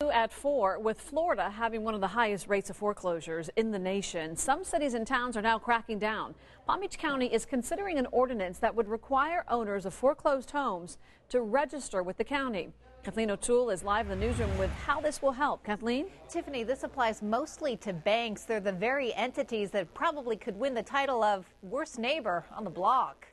New at 4, with Florida having one of the highest rates of foreclosures in the nation, some cities and towns are now cracking down. Palm Beach County is considering an ordinance that would require owners of foreclosed homes to register with the county. Kathleen O'Toole is live in the newsroom with how this will help. Kathleen? Tiffany, this applies mostly to banks. They're the very entities that probably could win the title of worst neighbor on the block.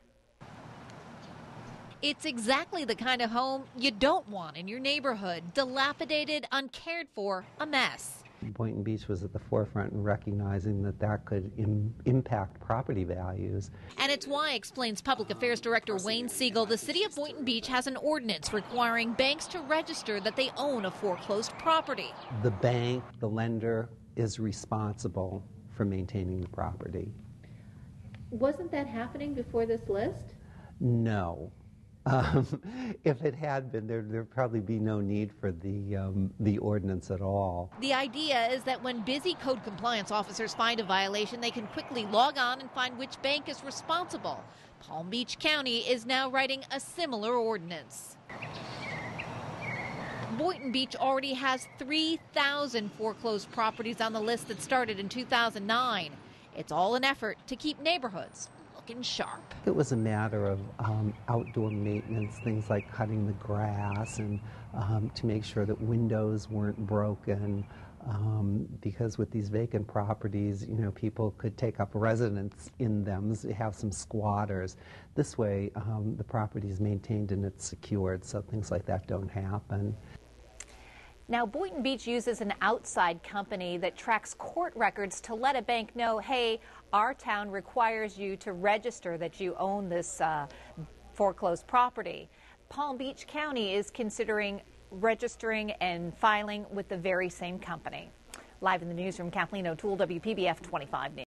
It's exactly the kind of home you don't want in your neighborhood. Dilapidated, uncared for, a mess. Boynton Beach was at the forefront in recognizing that that could impact property values. And it's why, explains Public Affairs Director Wayne Siegel, the city of Boynton Beach has an ordinance requiring banks to register that they own a foreclosed property. The bank, the lender, is responsible for maintaining the property. Wasn't that happening before this list? No. If it had been, there'd probably be no need for the ordinance at all. The idea is that when busy code compliance officers find a violation, they can quickly log on and find which bank is responsible. Palm Beach County is now writing a similar ordinance. Boynton Beach already has 3,000 foreclosed properties on the list that started in 2009. It's all an effort to keep neighborhoods looking sharp. It was a matter of outdoor maintenance, things like cutting the grass and to make sure that windows weren't broken, because with these vacant properties, you know, people could take up residence in them, have some squatters. This way, the property is maintained and it's secured, so things like that don't happen. Now, Boynton Beach uses an outside company that tracks court records to let a bank know, hey, our town requires you to register that you own this foreclosed property. Palm Beach County is considering registering and filing with the very same company. Live in the newsroom, Kathleen O'Toole, WPBF 25 News.